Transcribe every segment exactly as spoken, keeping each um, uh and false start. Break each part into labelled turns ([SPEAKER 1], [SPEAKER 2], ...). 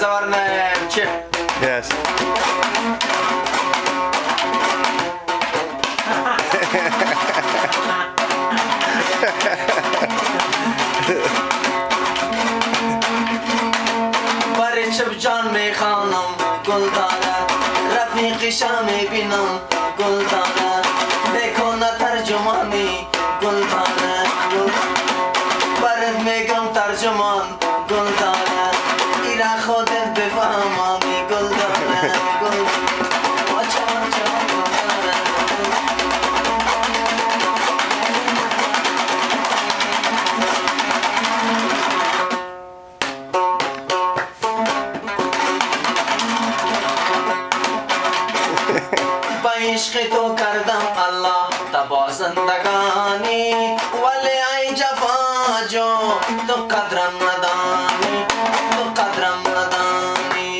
[SPEAKER 1] заварная чип.
[SPEAKER 2] Yes.
[SPEAKER 1] بر شب جان می خوانم گل دارد، رفیق شام بینم گل دارد، میکنه ترجمانی گل دارد، برات میگم ترجمان گل دارد، ایرا خودت بفهمی گل دارد، گل واچا واچا گل دارد. با عشق تو کردم الله تبا زندگانی، ولی ای جفا جو تو قدرم ندانی، تو قدرم ندانی.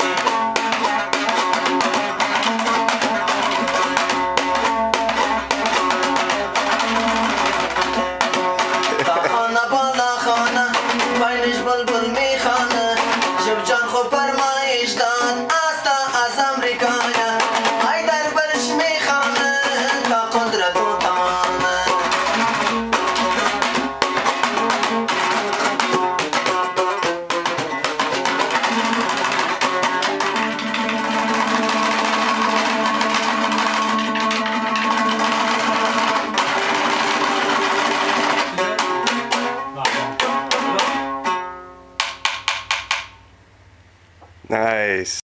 [SPEAKER 1] تا خانه بالا خانه بینش بلبل میخانه، شب جان خو فرمایش داد آستا از امریکایه، ای در برش میخانه تا قدرت و تمامه.
[SPEAKER 2] Nice.